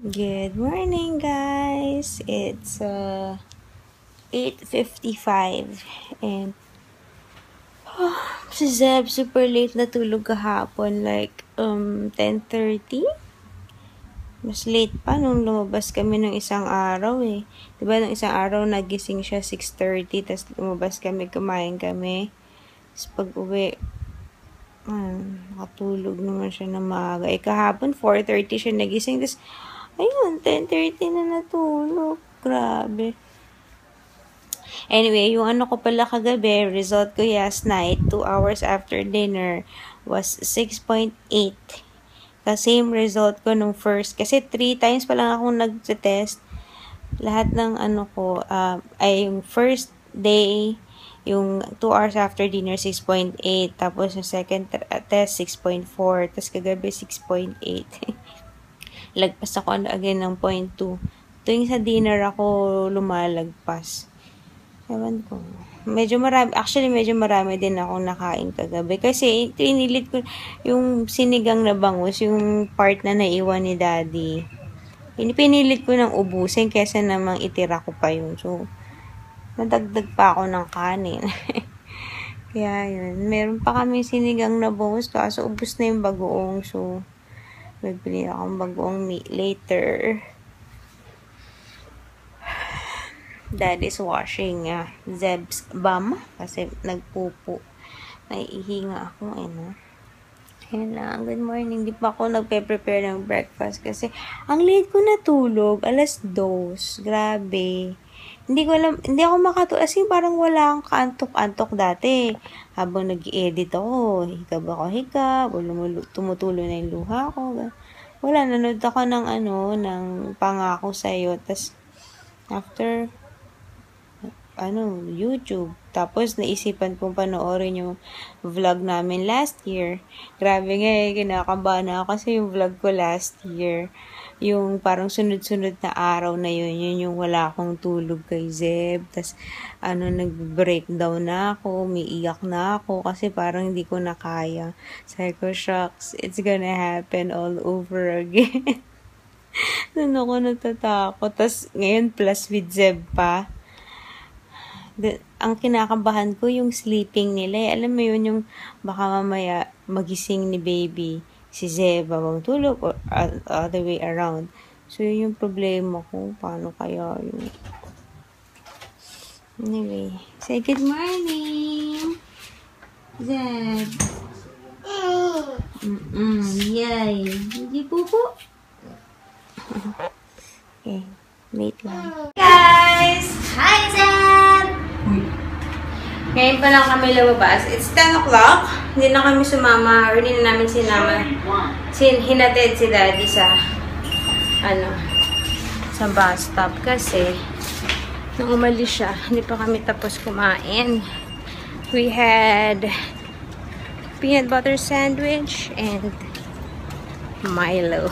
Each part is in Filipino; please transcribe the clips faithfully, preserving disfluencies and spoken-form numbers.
Good morning, guys. It's uh, eight fifty-five and oh, si Zeb super late na tulog kahapon, like um ten thirty. Mas late pa nung lumabas kami ng isang araw eh. Diba nung isang araw nagising siya six thirty, tas lumabas kami, kumain kami. Tapos pag uwi, ah, nakatulog naman siya na maaga. Eh kahapon four thirty siya nagising, tas ayun, ten thirty na natulog. Grabe. Anyway, yung ano ko pala kagabi, result ko last night, two hours after dinner, was six point eight. The same result ko nung first. Kasi three times pa lang akong nag-test. Lahat ng ano ko, uh, ay yung first day, yung two hours after dinner, six point eight. Tapos yung second test, six point four. Tapos kagabi, six point eight. Lagpas ako again ng zero point two. Tuwing sa dinner ako lumalagpas. Ewan ko. Medyo marami, actually medyo marami din akong nakain kagabi. Kasi tinilit ko yung sinigang na bangus, yung part na naiwan ni Daddy. Pinilit ko ng ubusin kesa namang itira ko pa yun. So, nadagdag pa ako ng kanin. Kaya yun. Meron pa kami sinigang na bangus kaso ubus na yung bagoong. So, bibili akong bagoong meat later. Dad is washing uh, Zeb's bum kasi nagpupo. Naiihinga ako, ano. Ayan lang. Good morning. Di pa ako nagpe-prepare ng breakfast kasi ang late ko natulog. alas dos. Grabe. Hindi ko alam, hindi ako makatulog. As in, parang wala akong kaantok-antok dati. Habang nag-i-edit ako, hikab ako hikab, tumutulo na yung luha ko. Wala, nanood ako ng ano, ng Pangako Sa'yo. Tapos, after, ano, YouTube. Tapos, naisipan kong panoorin yung vlog namin last year. Grabe nga eh, kinakabahan ako kasi yung vlog ko last year, yung parang sunod-sunod na araw na yun, yun yung wala akong tulog kay Zeb. Tapos, ano, nag-breakdown na ako, umiiyak na ako kasi parang hindi ko na kaya. Sabi ko, shucks, it's gonna happen all over again. Doon ako natatakot. Tapos, ngayon, plus with Zeb pa. The, ang kinakabahan ko yung sleeping nila. Eh. Alam mo yun, yung baka mamaya magising ni baby si Zeb habang tulog or uh, other way around. So, yun yung problema ko. Paano kaya yun? Anyway, say good morning! Zeb! Mm-mm, yay! Hindi pupo? Okay, wait lang. Guys! Hi, Zeb! Ngayon pa lang kami lumabas. It's ten o'clock. Hindi na kami sumama or hindi na namin sinama. Sin hinatid si Daddy sa ano, sa bus stop kasi nung umalis siya, hindi pa kami tapos kumain. We had peanut butter sandwich and Milo.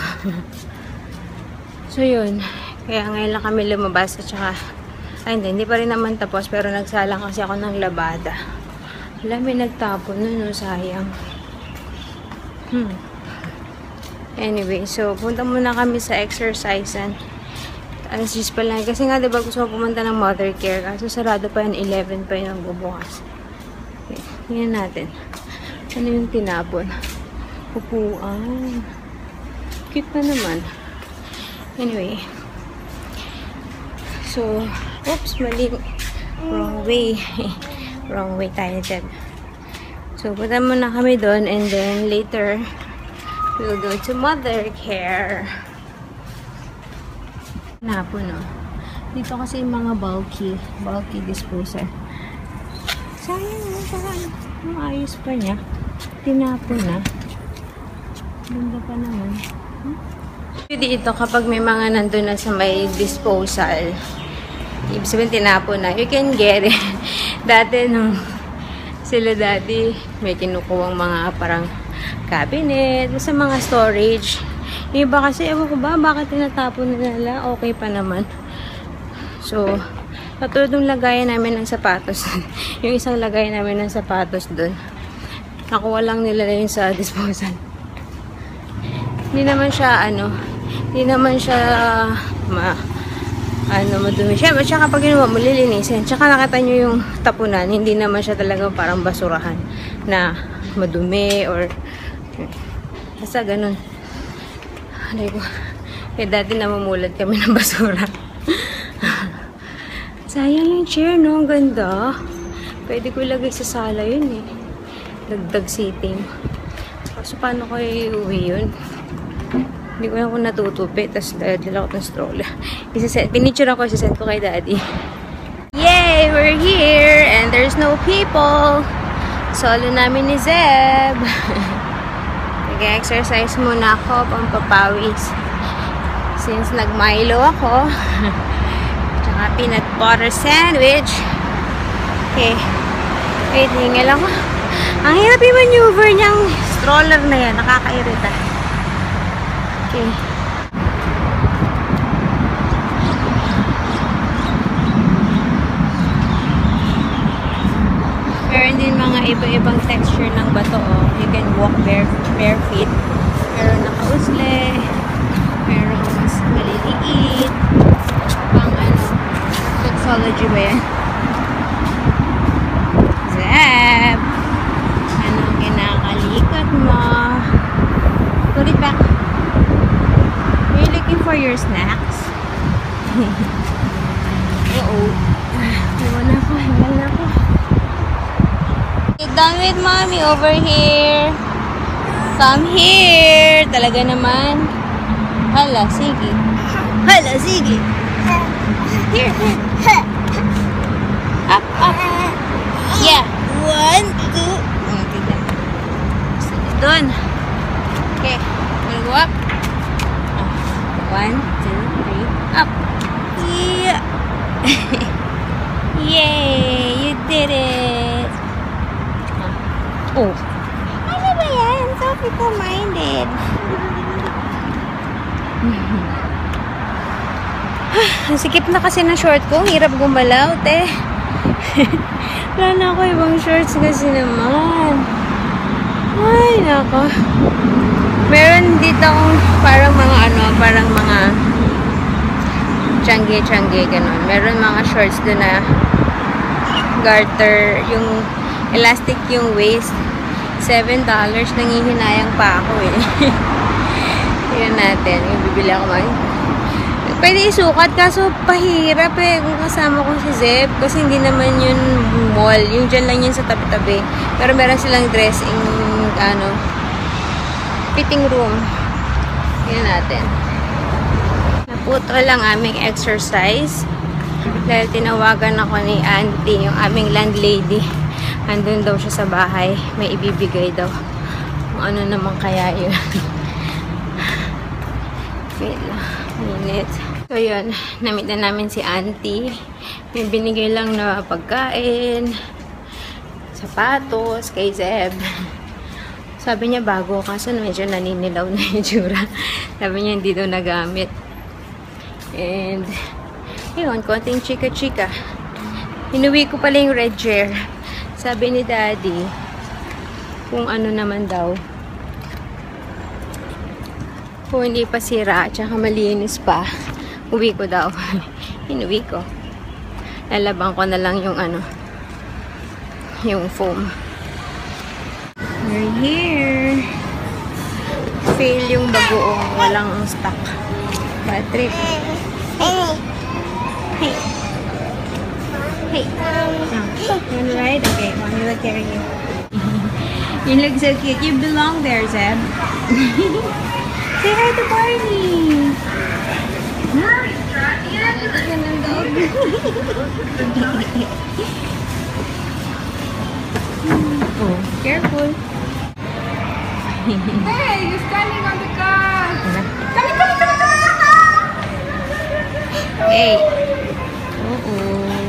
So yun, kaya ngayon lang kami lumabas at saka ay, hindi, hindi pa rin naman tapos pero nagsalang kasi ako ng labada. Alam, may nagtapon nun, no, sayang. Hmm. Anyway, so punta muna kami sa exercise and alas diyes pa lang. Kasi nga, diba gusto ko pumunta ng mother care kaso sarado pa yan, eleven pa yun ang bubukas. Okay, tingnan natin. Ano yung tinapon? Upuan. Cute pa naman. Anyway. So, oops, mali. Wrong way. Wrong way tayo dyan. So, punta muna kami doon and then later, we'll go to mother care. Napo, no? Dito kasi yung mga bulky, bulky disposer. Sayang, no? Parang maayos pa niya. Tinapo na. Ganda pa naman. Hmm? Dito, kapag may mga nandun na sa may disposal, ibig sabihin tinapo na, you can get it. Dati nung sila Daddy, may kinukuwang mga parang cabinet, sa mga storage. Yung iba kasi, ewan ko ba, bakit tinatapon nila? Okay pa naman. So, katulad ng lagayan namin ng sapatos. Yung isang lagayan namin ng sapatos dun. Nakuha lang nila yun sa disposal. Hindi naman siya, ano, Hindi naman siya ma ano, madumi siya. At saka pag ginawa mo, lilinisin. Tsaka nakita nyo yung tapunan. Hindi naman siya talaga parang basurahan na madumi or basta ganun. Alay ko. Eh, dati namumulad kami ng basura. Sayang yung chair, no? Ang ganda. Pwede ko ilagay sa sala yun, eh. Dagdag seating. So, paano ko iuwi yun? Hindi ko lang kung natutupi. Tapos, dala ko ng stroller. Pinicture ako, isasend ko kay daddy. Yay! We're here! And there's no people. Solo namin ni Zeb. Nag-exercise muna ako, pampapawis. Since nag-Milo ako. Tsaka peanut butter sandwich. Okay. Wait, hingal ako. Ang hirap yung maneuver niyang stroller na yan. Nakakairita. Okay. Meron din mga iba-ibang texture ng bato. Oh. You can walk bare, bare feet. Meron nakausle. Meron mas maliliit. Pang ano, toxology ba yan? Zeb! Anong kinakalikot mo? Put it back. Are you looking for your snacks? Uh-oh. Iwan na ako. Iwan na ako. Sit down with mommy over here. Come here. Talaga naman. Hala, sige. Hala, sige. Here. Up, up. Yeah. One, two. Oh, tignan. Doon. Okay. We'll go up. One, two, three. Up. Yeah. Yay! You did it. Oh. Ano ba yan? So people-minded. Sikip na kasi na short ko. Hirap gumalaw, te. Wala na ako ibang shorts kasi naman. Ay, nako. Meron dito akong parang mga ano, parang mga tiyangge-tiyangge, ganun. Meron mga shorts doon na garter, yung elastic yung waist. seven dollars. Nangihinayang pa ako eh. Yun natin. Yung bibili ako man. Pwede isukat, kaso pahirap eh kung kasama ko si Zeb. Kasi hindi naman yun mall. Yung dyan lang yun sa tabi-tabi. Pero meron silang dressing, ano, fitting room. Yun natin. Naputo lang aming exercise. Dahil tinawagan ako ni auntie, yung aming landlady. Andun daw siya sa bahay. May ibibigay daw. Kung ano naman kaya yun. Wait lang. Minute. So yun, namit na namin si auntie. May binigay lang na pagkain, sapatos kay Zeb. Sabi niya bago, kaso medyo naninilaw na yung tsura. Sabi niya hindi daw nagamit. And yun, konting chika-chika. Hinuwi ko pala yung red chair. Sabi ni daddy kung ano naman daw, kung hindi pa sira, tsaka malinis pa, uwi ko daw. Inuwi ko. Lalabang ko na lang yung ano, yung foam. We're here. Fail yung bagoong, walang stock. Bad trip. Hey. Hey. Hey. You wanna ride? Okay, mommy will carry you. You look so cute. You belong there, Zeb. Say hi to Barney! Huh? Oh, careful. Hey, you're standing on the car! Come, come, come, come! Hey! Uh-oh.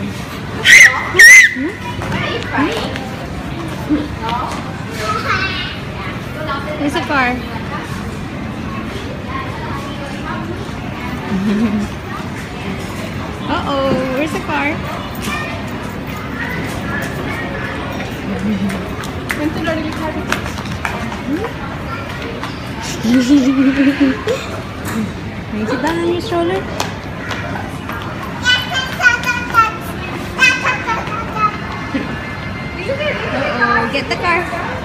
Are you crying? No? There's a car. Uh-oh, where's the car? Went to the car. May sit down on your stroller. Uh-oh, get the car.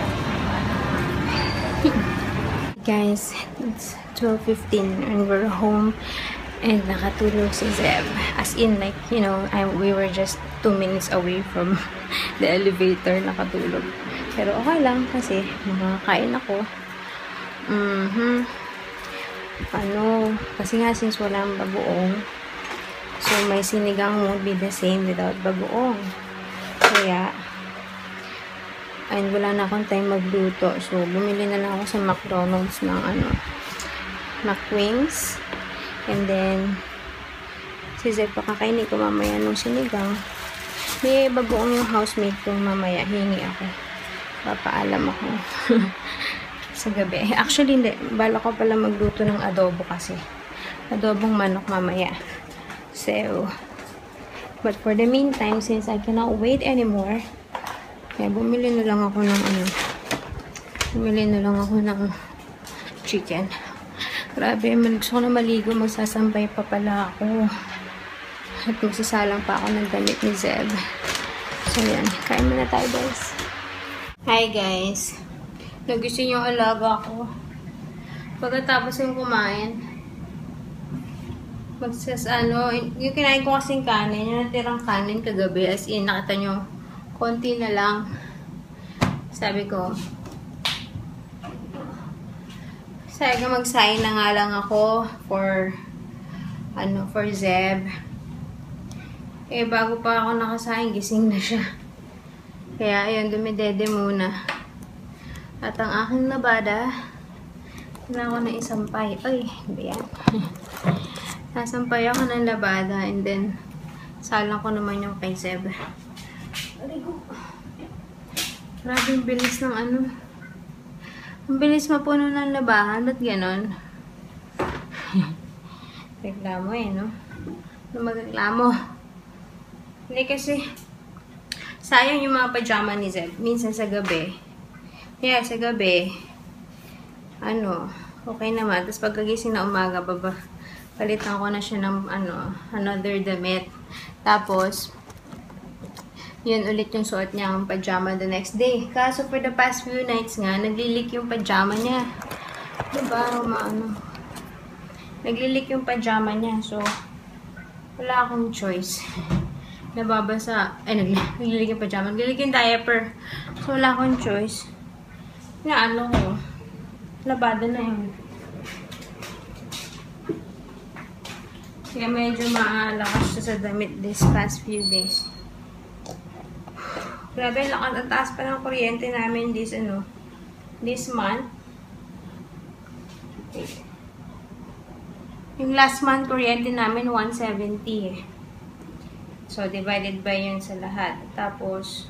Guys, it's twelve fifteen and we're home and nakatulog si Zeb. As in, like, you know, I, we were just two minutes away from the elevator, nakatulog. Pero okay lang kasi makakain ako. Mm-hmm. Ano, kasi nga since walang bagoong, so may sinigang won't be the same without bagoong. Kaya, and wala na akong time magluto. So, bumili na lang ako sa McDonald's ng ano, McWings. And then, si Zeb pakakainin ko mamaya nung sinigang. May bagoong yung housemate ko mamaya. Hingi ako. Papaalam ako. Sa gabi. Actually, hindi. Bala ko pala magluto ng adobo kasi. Adobong manok mamaya. So, but for the meantime, since I cannot wait anymore, kaya bumili na lang ako ng ano, bumili na lang ako ng chicken. Grabe, gusto ko na maligo, magsasampay pa pala ako. At magsasalang pa ako ng damit ni Zeb. So, yan. Kain muna tayo, guys. Hi, guys. Nagising yung alaga ko. Pagkatapos yung kumain, magsas, ano, yung kinain ko kasing kanin, yung natirang kanin kagabi, as in, nakita nyo, konti na lang. Sabi ko, sabi ko, magsain na nga lang ako for, ano, for Zeb. Eh, bago pa ako nakasain, gising na siya. Kaya, ayun, dumidede muna. At ang aking labada, na ako na isampay. Ay, ba yan? Nasampay ako ng labada, and then, salang ko naman yung kay Zeb. Aligo. Grabe yung bilis ng ano. Ang bilis mapuno ng labahan. Ba't ganon? Reklamo eh, no? Ano magreklamo? Hindi kasi, sayang yung mga pajama ni Zeb. Minsan sa gabi. Yeah, sa gabi, ano, okay naman. Tapos pagkagising na umaga, baba, palitan ko na siya ng, ano, another damit. Tapos, yun ulit yung suot niya ang pajama the next day. Kaso for the past few nights nga, naglilik yung pajama niya. Diba? Maano. Naglilik yung pajama niya. So, wala akong choice. Nababasa. Ay, naglilik yung pajama. Naglilik yung diaper. So, wala akong choice. Na ano ko. Labada na yun. Kaya medyo maalakas siya sa damit this past few days. Grabe, lakas at taas pa ng kuryente namin this, ano, this month. Okay. Yung last month, kuryente namin, one seventy eh. So, divided by yun sa lahat. Tapos,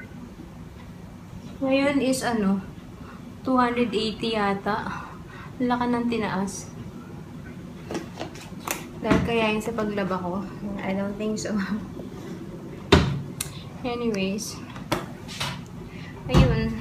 ngayon is, ano, two eighty yata. Laka ng tinaas. Dahil kaya yun sa paglaba ko. I don't think so. Anyways. Ayun.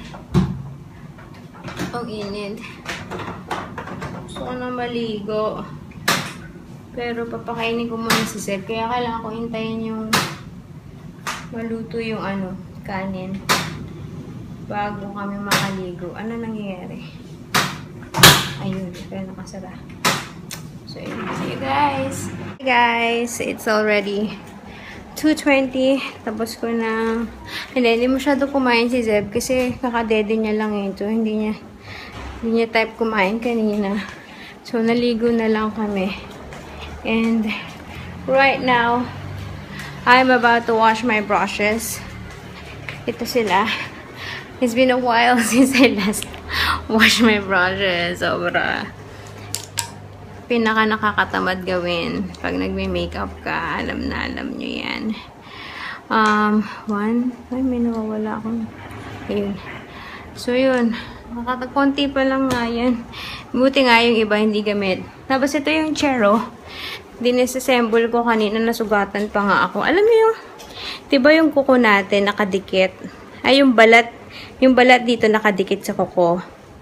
Ang init. Gusto ko na maligo. Pero papakainin ko muna si Zeb. Kaya kailangan ko hintayin yung maluto yung ano, kanin. Bago kami makaligo. Ano nangyayari? Ayun. Kaya nakasara. So, yun. See you guys. Hey guys. It's already two twenty. Tapos ko na... Hindi, hindi masyado kumain si Zeb. Kasi kakadede niya lang ito. Hindi niya, hindi niya type kumain kanina. So, naligo na lang kami. And, right now, I'm about to wash my brushes. Ito sila. It's been a while since I last washed my brushes. Sobra. Pinaka nakakatamad gawin. Pag nagme-makeup ka, alam na, alam nyo yan. Um, one. Ay, may nawawala akong. Ayun. So, yun. Nakakakonti pa lang nga yan. Buti nga yung iba hindi gamit. Tapos, ito yung chero. Dinisassemble ko kanina. Nasugatan pa nga ako. Alam mo yung, diba yung kuko natin nakadikit? Ay, yung balat. Yung balat dito nakadikit sa kuko.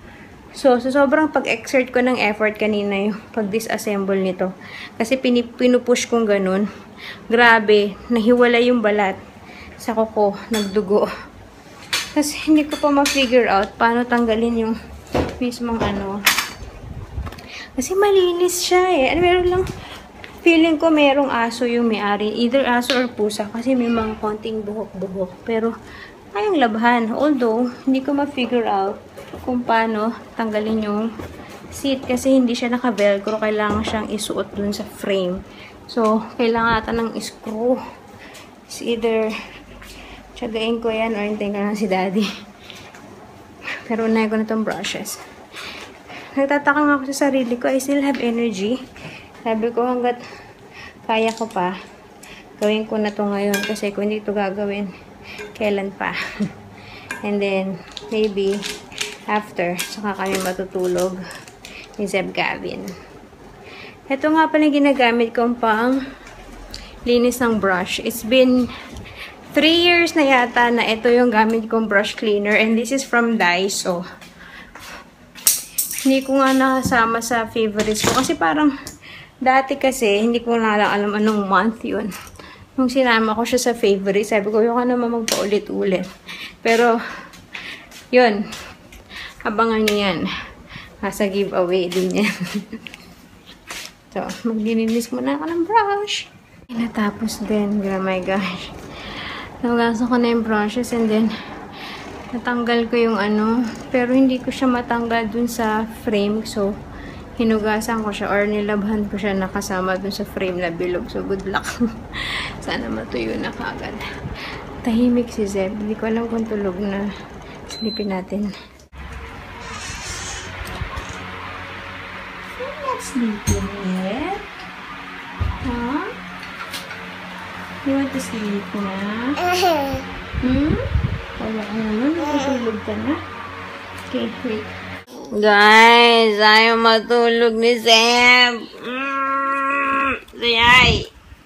So, so sobrang pag-exert ko ng effort kanina yung pag-disassemble nito. Kasi pinip pinupush kong ganun. Grabe, nahiwala yung balat sa kuko, nagdugo. Kasi hindi ko pa ma-figure out paano tanggalin yung mismong ano. Kasi malinis siya eh. Ano, meron lang, feeling ko merong aso yung may-ari. Either aso or pusa. Kasi may mga konting buhok-buhok. Pero, kayang labhan. Although, hindi ko ma-figure out kung paano tanggalin yung seat. Kasi hindi siya naka-velcro. Kailangan siyang isuot dun sa frame. So, kailangan ata ng screw. It's either tsagain ko yan or hintayin ko lang si daddy. Pero unahin ko na itong brushes. Nagtataka nga ako sa sarili ko. I still have energy. Sabi ko hanggat kaya ko pa, gawin ko na to ngayon. Kasi kung hindi ito gagawin, kailan pa. And then, maybe, after, saka kami matutulog ni Zeb Gavin. Ito nga pala ginagamit kong pang linis ng brush. It's been three years na yata na ito yung gamit kong brush cleaner. And this is from Daiso. Hindi ko nga nakasama sa favorites ko. Kasi parang, dati kasi, hindi ko na alam anong month yun. Nung sinama ko siya sa favorites, sabi ko, yung ka naman magpaulit-ulit. Pero, yun. Abangan nyo yan. Nasa giveaway din yan. So, maglilinis muna ako ng brush. Natapos din. Oh my gosh. Nagaso ko na yung brushes and then natanggal ko yung ano. Pero hindi ko siya matanggal dun sa frame. So, hinugasan ko siya or nilabhan ko siya nakasama dun sa frame na bilog. So, good luck. Sana matuyo na kagad. Tahimik si Zeb. Hindi ko alam kung tulog na. Silipin natin. You're not sleeping yet? Huh? You want to sleep na? Hmm? Wala ka naman. Matulog ka na. Okay, wait. Guys, ayaw matulog ni Zeb. Mm, Zayay.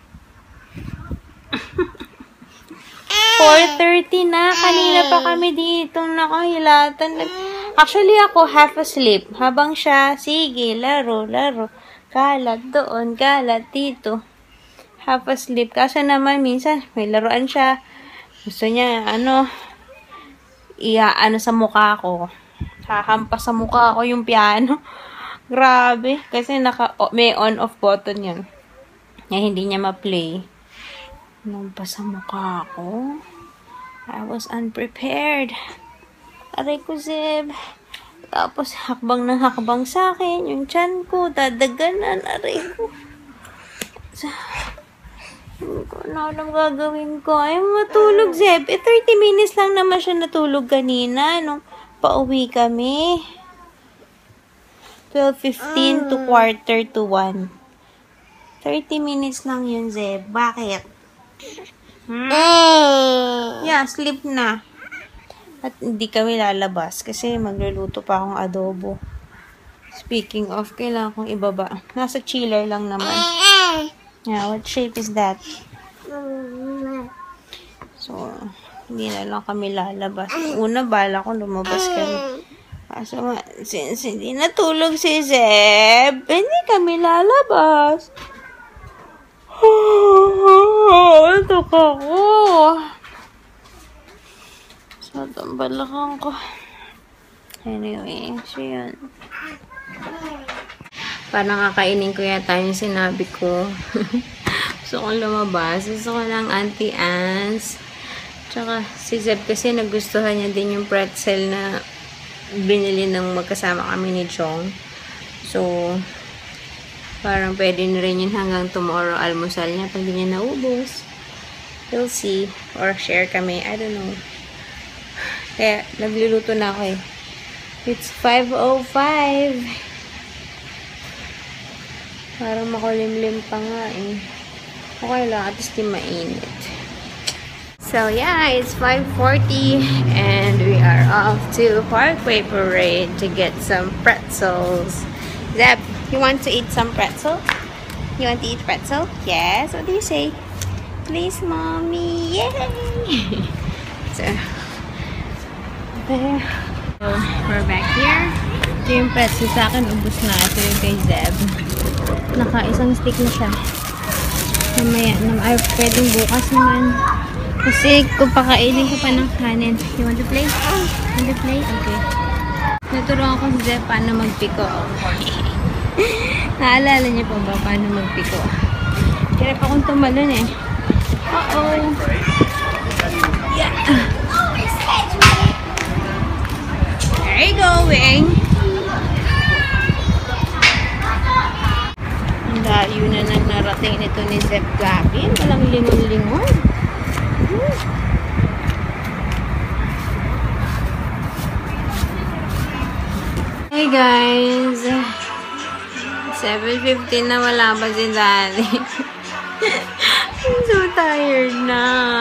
four thirty na. Kanina pa kami dito nakahilatan. Actually, ako half asleep. Habang siya, sige, laro, laro. Kalat doon, kalat dito. Half asleep. Kasi naman, minsan, may laruan siya. Gusto niya, ano, iya, ano sa mukha ko. Hahampas sa mukha ko yung piano. Grabe. Kasi naka, oh, may on-off button yan. Na hindi niya ma-play. Hampas sa mukha ko. I was unprepared. Aray ko, Zeb. Tapos, hakbang ng hakbang sa akin. Yung tiyan ko, dadaganan. Aray ko. So, hindi ko na alam gagawin ko. Ayaw matulog, Zeb. Eh, thirty minutes lang naman siya natulog kanina. Nung pauwi kami. twelve fifteen to quarter to one. thirty minutes lang yun, Zeb. Bakit? Hmm? Yeah, sleep na. At hindi kami lalabas kasi magluluto pa akong adobo. Speaking of, kailangan kong ibaba. Nasa chiller lang naman. Yeah, what shape is that? So, hindi na lang kami lalabas. Una, bala ko lumabas kami. Kaso nga, since hindi natulog si Zeb, hindi kami lalabas. Ito ka ko. So, itong balakang ko. Anyway, so yun. Parang kakainin ko yata yung sinabi ko. Gusto kong lumabas. Gusto ko lang Auntie Anne's. Tsaka si Zeb kasi nagustuhan niya din yung pretzel na binili ng magkasama kami ni Chong. So, parang pwede na rin yun hanggang tomorrow almusal niya pag di niya naubos. We'll see. Or share kami. I don't know. Kaya, nagluluto na ako eh. It's five oh five. Parang makulimlim pa nga eh. Okay lang, at least di mainit. So yeah, it's five forty and we are off to Parkway Parade to get some pretzels. Zeb, you want to eat some pretzel? You want to eat pretzel? Yes, what do you say? Please, mommy. Yay! So, there. So, we're back here. Ito yung pretzel sa akin, ubus na. Ito yung kay Zeb. Naka isang stick na siya. Mamaya, nam ay, pwedeng bukas naman. Kasi kung pakainin ko pa ng kanin. You want to play? Want to play? Okay. Naturuan ko si Zeb paano magpiko. Naalala niyo pa ba paano magpiko? Kaya pa akong tumalon eh. Uh-oh. Yeah. Where are you going? Ang layo na nang narating nito ni Zeb Gavin. Walang lingon-lingon. Hmm. Hey guys. seven fifteen na wala pa si Daddy. I'm so tired na.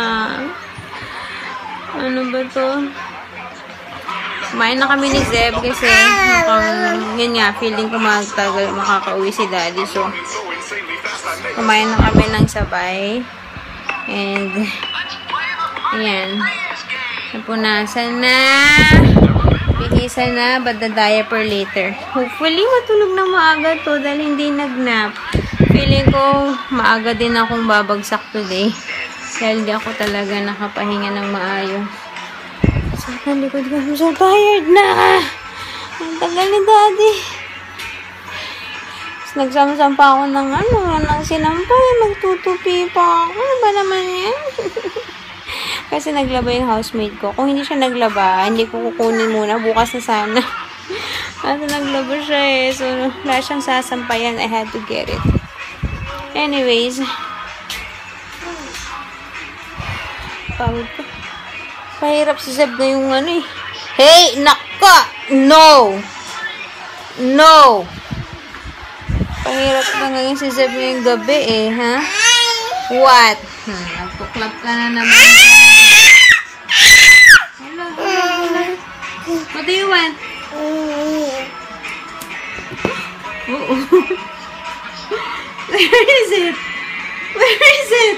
Ano ba to? Kumain na kami ni Zeb kasi mukhang, yun nga, feeling ko magtagal makakauwi si Daddy. So, kumain na kami ng sabay. And, ayan. Napunasan na. Bihisan na, but the diaper later. Hopefully, matulog na maaga to dahil hindi nag-nap. Feeling ko, maaga din akong babagsak today. Dahil di ako talaga nakapahinga ng maayos. Sa likod ko, I'm so tired na. Ang tagal ni Daddy. Tapos nagsama-sama pa ako ng ano, ng sinampay. Magtutupi pa ako. Ano ba naman yan? Kasi naglaba yung housemate ko. Kung hindi siya naglaba, hindi ko kukunin muna. Bukas na sana. Kasi naglaba siya eh. So, wala siyang sasampayan. I had to get it. Anyways. Pagod ko. Pahirap si Zeb na yung ano eh. Hey! Naka! No! No! Pahirap na ngayon si Zeb ngayong gabi eh, ha? What? Hmm, nagtuklap ka na naman. Hello, hello, hello. What do you want? Uh-oh. Where is it? Where is it?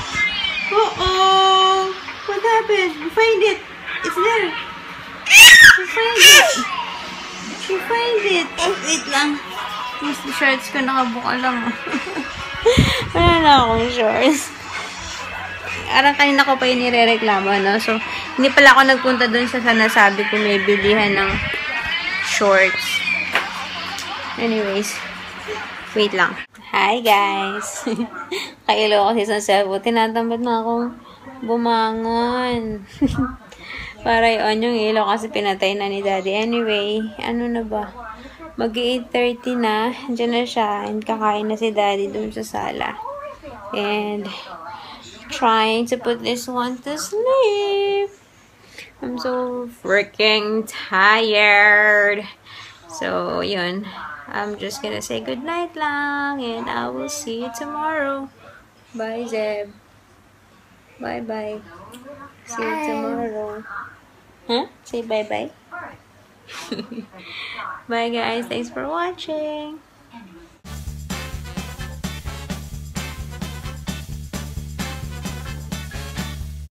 Uh-oh. What happened? You find it. It's there. You find it. You find it. Wait lang. Mas shorts ko nakabuka lang. Wala na akong shorts. Arang kanina ko pa yung nirereklamo, no? So, hindi pala ako nagpunta dun sa sanasabi ko may bilihan ng shorts. Anyways, wait lang. Hi, guys! Kailo ko si San Sebo. Tinatamad na akong bumangon. Para yun yung ilaw kasi pinatay na ni Daddy. Anyway, ano na ba? mag-eight thirty na. Diyan na siya. And kakain na si Daddy dun sa sala. And trying to put this one to sleep. I'm so freaking tired. So, yun. I'm just gonna say goodnight lang. And I will see you tomorrow. Bye, Zeb. Bye-bye. See you tomorrow. Huh? Say bye-bye. Bye, guys. Thanks for watching.